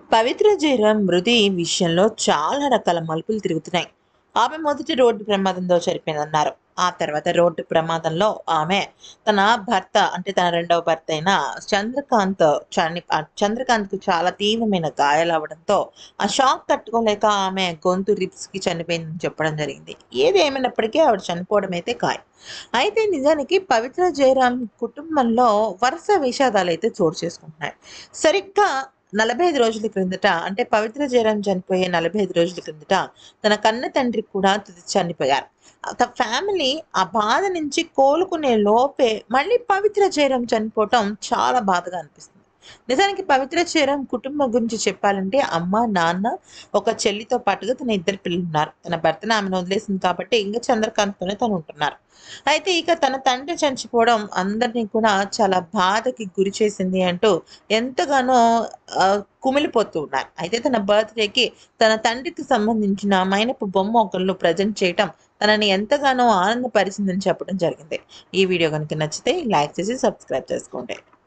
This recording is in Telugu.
పవిత్ర జయరాం మృతి విషయంలో చాలా రకాల మలుపులు తిరుగుతున్నాయి. ఆమె మొదటి రోడ్డు ప్రమాదంలో చనిపోయిందన్నారు. ఆ తర్వాత రోడ్డు ప్రమాదంలో ఆమె తన భర్త అంటే తన రెండవ భర్త అయిన చంద్రకాంత్ చంద్రకాంత్‌కు చాలా తీవ్రమైన గాయాలవ్వడంతో ఆ షాక్ తట్టుకోలేక ఆమె గొంతు రిబ్స్‌కి చనిపోయిందని చెప్పడం జరిగింది. ఏది ఏమైనప్పటికీ ఆవిడ చనిపోవడం అయితే ఖాయం. అయితే నిజానికి పవిత్ర జయరాం కుటుంబంలో వరుస విషాదాలైతే చోటు చేసుకుంటున్నాయి. సరిగ్గా 45 రోజుల క్రిందట అంటే పవిత్ర జయరాం చనిపోయే 45 రోజుల క్రిందట తన కన్న తండ్రి కూడా చనిపోయారు. ఫ్యామిలీ ఆ బాధ నుంచి కోలుకునే లోపే మళ్ళీ పవిత్ర జయరాం చనిపోవటం చాలా బాధగా అనిపిస్తుంది. నిజానికి పవిత్ర జయరాం కుటుంబం గురించి చెప్పాలంటే అమ్మ, నాన్న, ఒక చెల్లితో పాటుగా తన ఇద్దరు పిల్లలున్నారు. తన భర్తను ఆమెను వదిలేసింది కాబట్టి ఇంక చంద్రకాంత్‌తోనే తను ఉంటున్నారు. అయితే ఇక తన తండ్రి చనిపోవడం అందరిని కూడా చాలా బాధకి గురి చేసింది అంటూ ఎంతగానో కుమిలిపోతూ ఉన్నారు. అయితే తన బర్త్‌డేకి తన తండ్రికి సంబంధించిన మైనపు బొమ్మ ఒకళ్ళు ప్రెజెంట్ చేయటం తనని ఎంతగానో ఆనందపరిచిందని చెప్పడం జరిగింది. ఈ వీడియో గనుక నచ్చితే లైక్ చేసి సబ్స్క్రైబ్ చేసుకోండి.